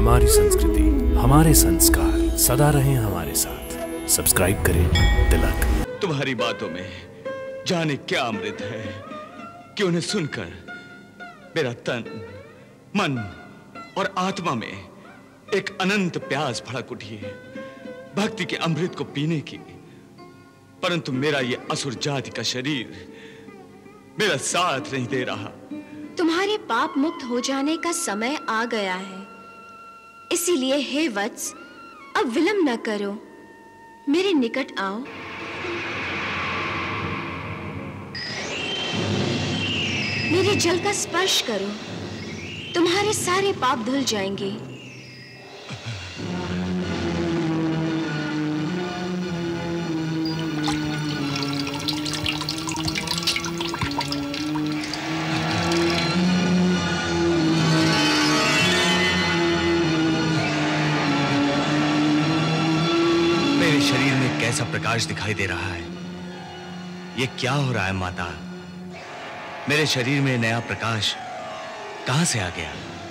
हमारी संस्कृति, हमारे संस्कार सदा रहें हमारे साथ। सब्सक्राइब करें तिलक। तुम्हारी बातों में जाने क्या अमृत है कि उन्हें सुनकर मेरा तन, मन और आत्मा में एक अनंत प्यास भड़क उठी है भक्ति के अमृत को पीने की। परंतु मेरा ये असुर जाति का शरीर मेरा साथ नहीं दे रहा। तुम्हारे पाप मुक्त हो जाने का समय आ गया है, इसीलिए हे वत्स, अब विलंब न करो, मेरे निकट आओ। मेरे जल का स्पर्श करो, तुम्हारे सारे पाप धुल जाएंगे। शरीर में कैसा प्रकाश दिखाई दे रहा है? ये क्या हो रहा है माता? मेरे शरीर में नया प्रकाश कहां से आ गया?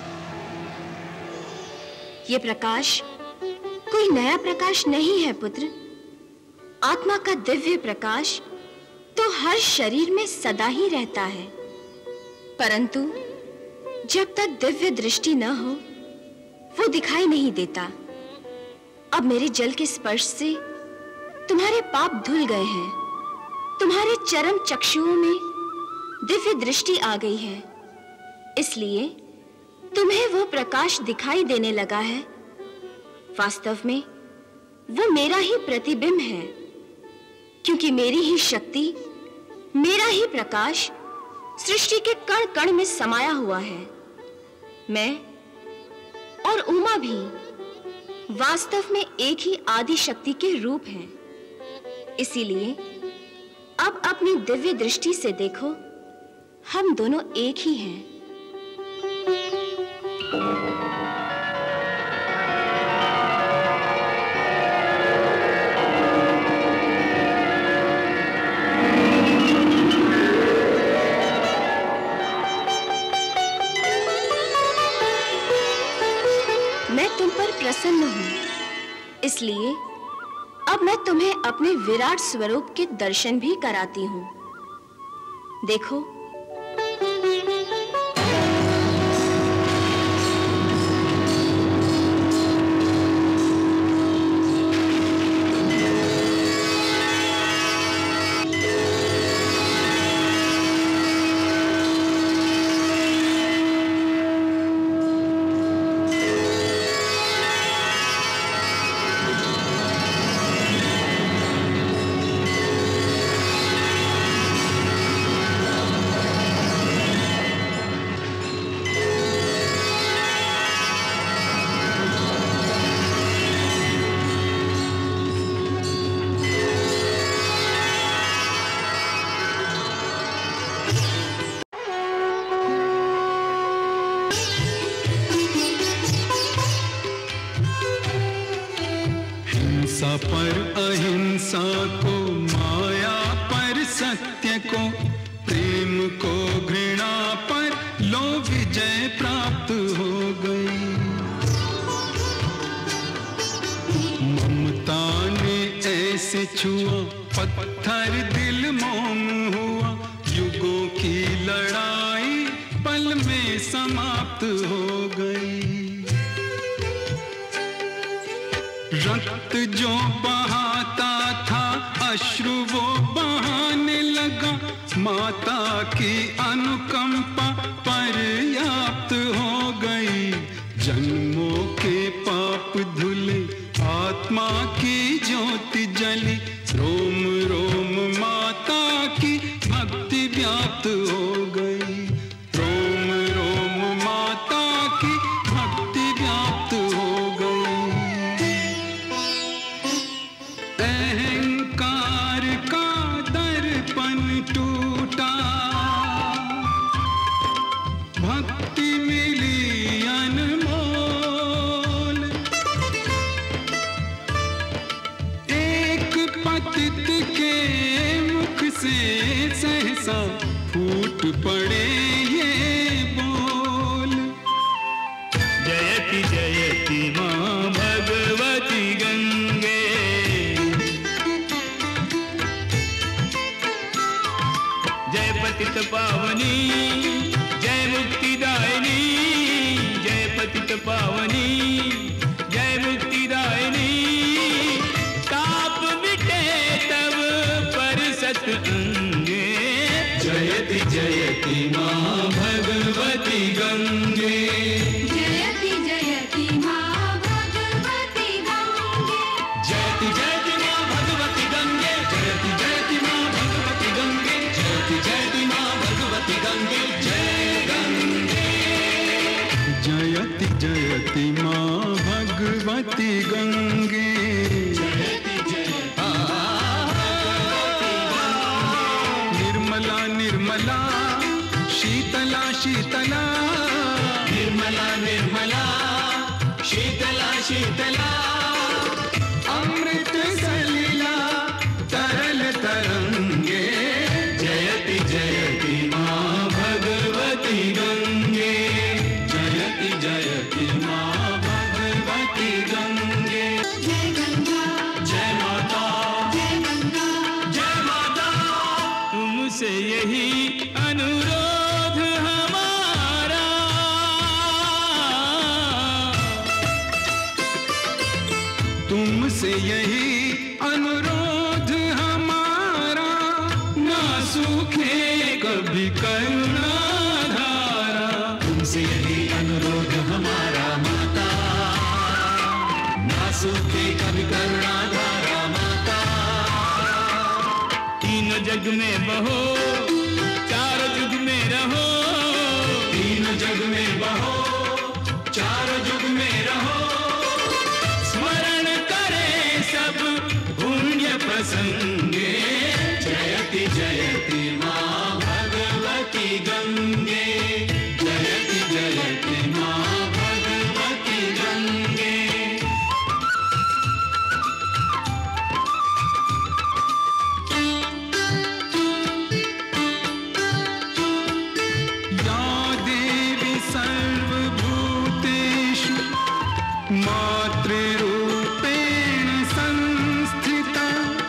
ये प्रकाश कोई नया प्रकाश नहीं है पुत्र। आत्मा का दिव्य प्रकाश तो हर शरीर में सदा ही रहता है, परंतु जब तक दिव्य दृष्टि न हो वो दिखाई नहीं देता। अब मेरे जल के स्पर्श से तुम्हारे पाप धुल गए हैं, तुम्हारे चरम चक्षुओं में दिव्य दृष्टि आ गई है, इसलिए तुम्हें वो प्रकाश दिखाई देने लगा है। वास्तव में वो मेरा ही प्रतिबिंब है, क्योंकि मेरी ही शक्ति, मेरा ही प्रकाश सृष्टि के कण कण में समाया हुआ है। मैं और उमा भी वास्तव में एक ही आदि शक्ति के रूप हैं। इसीलिए अब अपनी दिव्य दृष्टि से देखो, हम दोनों एक ही हैं। मैं तुम पर प्रसन्न हूं, इसलिए अब मैं तुम्हें अपने विराट स्वरूप के दर्शन भी कराती हूं। देखो, हिंसा पर अहिंसा को, माया पर सत्य को, प्रेम को घृणा पर लो विजय प्राप्त हो गई। ममता ने ऐसे छुआ, पत्थर दिल मोम हुआ। युगों की लड़ाई पल में समाप्त हो गई। रक्त जो बहाता था, अश्रु वो बहाने लगा। माता की अनुकंपा पर्याप्त हो गई। जन्मों के पाप धुले, आत्मा की ज्योति जली। रोम रोम माता की भक्ति व्याप्त हो गई। रोम रोम माता की भक्ति व्याप्त हो गई। अहंकार का दर्पण टूटा, भक्ति मिली अनमोल। भगवती गंगे। निर्मला निर्मला शीतला शीतला, निर्मला निर्मला शीतला शीतला, अमृत सलिला तरल तरंगे। जयति जयति माँ भगवती गंगे, जयति जयति माँ भगवती गंगे। जय गंगा जय माता, जय गंगा जय माता। तुमसे यही अनुरोध हमारा, तुमसे यही अनुरोध हमारा, ना सूखे कभी करुणा धारा। तुमसे यही अनुरोध हमारा माता, ना सूखे कभी करुणा धारा माता। तीनों जग में बहो, चारों जुग में रहो, तीनों जग में बहो, चारों जुग में रहो। स्मरण करे सब पुण्य प्रसंगे। जयति जयति माँ भगवती गंगे, जयति जयति माँ भगवती गंगे। या देवी सर्वभूतेषु मातृरूपेण संस्थिता।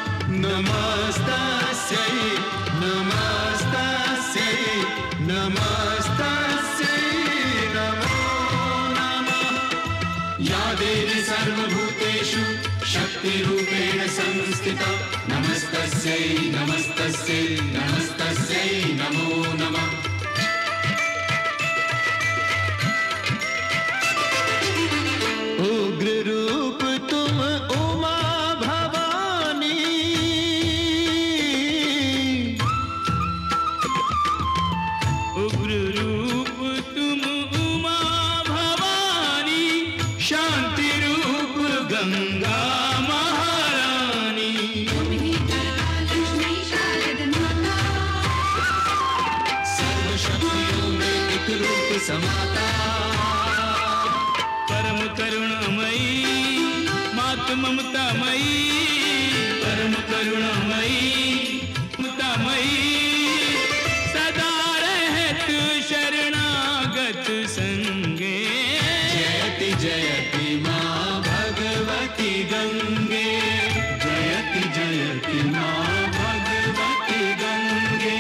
नमस्तस्यै नमस्तस्यै नमस्तस्यै नमो नमः। या देवी सर्वभूतेषु शक्तिरूपेण संस्थिता। नमस्तस्यै नमस्तस्यै नमस्तस्यै नमो नमः। उग्र रूप तुम उमा भवानी, उग्र रूप तुम उमा भवानी, शांति रूप गंगा महारानी। लक्ष्मी शारद माता, सर्वशक्तियों में एक रूप समाता। परम करुणामयी मात ममतामयी, परम करुणामयी ममतामयी, सदा रहत शरणागत संगे। जयति जयति माँ भगवती गंगे, जयति जयति माँ भगवती गंगे।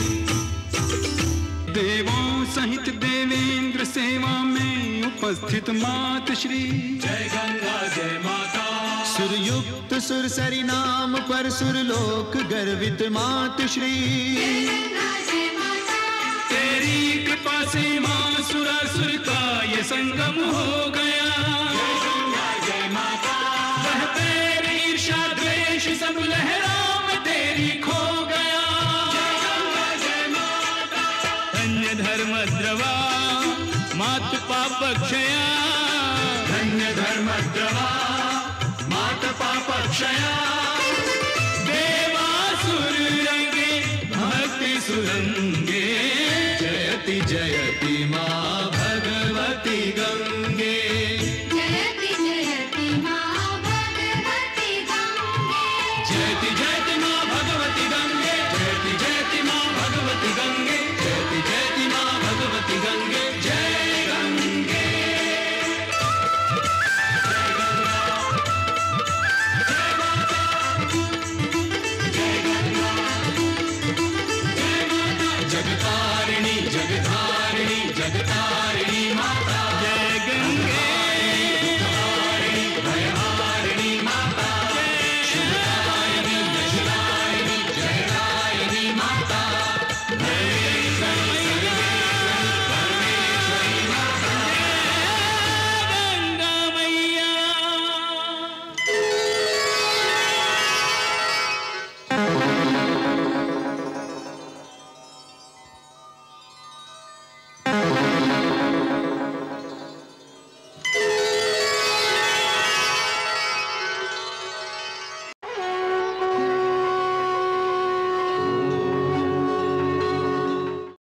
देवों सहित देवेंद्र सेवा में उपस्थित मात श्री। जय गंगा जय माता, सुरयुक्त सुरसरी नाम पर सुरलोक गर्वित मात श्री। गंगा जय माता, तेरी कृपा से माँ सुरासुर का ये संगम हो गया। जय गंगा जय माता, वह पैर ईर्ष्या द्वेष सब लहरों में तेरी खो गया। जय गंगा जय माता, धन्य धर्म द्रवा मात पाप क्षया, धन्य धर्म द्रवा मात पाप क्षया।